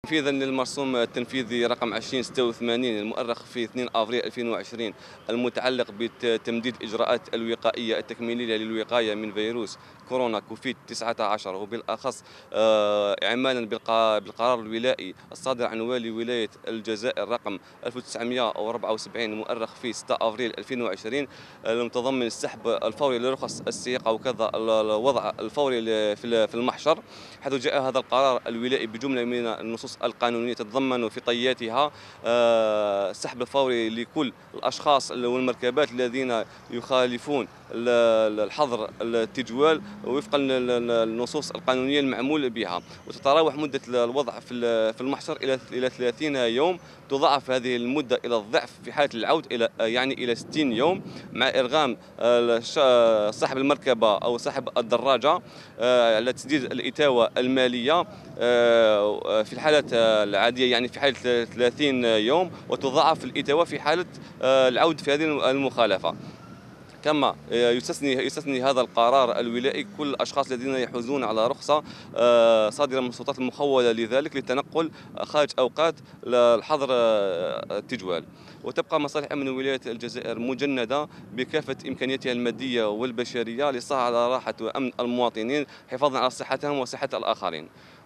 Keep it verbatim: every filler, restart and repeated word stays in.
تنفيذا للمرسوم التنفيذي رقم ألفين وستة وثمانين المؤرخ في اثنين أفريل ألفين وعشرين المتعلق بتمديد الإجراءات الوقائية التكميلية للوقاية من فيروس كورونا كوفيد تسعة عشر، وبالأخص آه، إعمالا بالقرار الولائي الصادر عن والي ولاية الجزائر رقم ألف وتسعمائة وأربعة وسبعين المؤرخ في ستة أفريل ألفين وعشرين المتضمن السحب الفوري لرخص السياقة وكذا الوضع الفوري في المحشر، حيث جاء هذا القرار الولائي بجملة من النصوص القانونية تتضمن في طياتها آه، السحب الفوري لكل الأشخاص والمركبات الذين يخالفون الحظر التجوال وفقا للنصوص القانونية المعمول بها، وتتراوح مدة الوضع في المحشر إلى إلى ثلاثين يوم، تضاعف هذه المدة إلى الضعف في حالة العود إلى يعني إلى ستين يوم، مع إرغام صاحب المركبة أو صاحب الدراجة على تسديد الإتاوة المالية في الحالات العادية، يعني في حالة ثلاثين يوم، وتضاعف الإتاوة في حالة العود في هذه المخالفة. كما يستثني يستثني هذا القرار الولائي كل الاشخاص الذين يحوزون على رخصه صادره من السلطات المخوله لذلك للتنقل خارج اوقات الحظر التجوال. وتبقى مصالح امن ولايه الجزائر مجنده بكافه امكانياتها الماديه والبشريه للسعي على راحه وامن المواطنين حفاظا على صحتهم وصحه الاخرين.